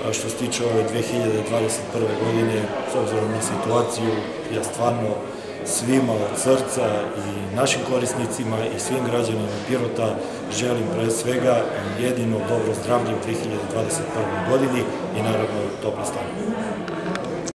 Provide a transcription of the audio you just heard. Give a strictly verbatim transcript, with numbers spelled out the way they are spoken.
što se tiče ove dve hiljade dvadeset prve. godine, s obzirom na situaciju, ja stvarno svima od srca i našim korisnicima i svim građanima Pirota želim pre svega jedino dobro zdravlje u dve hiljade dvadeset prvoj. godini i naravno topla stanje.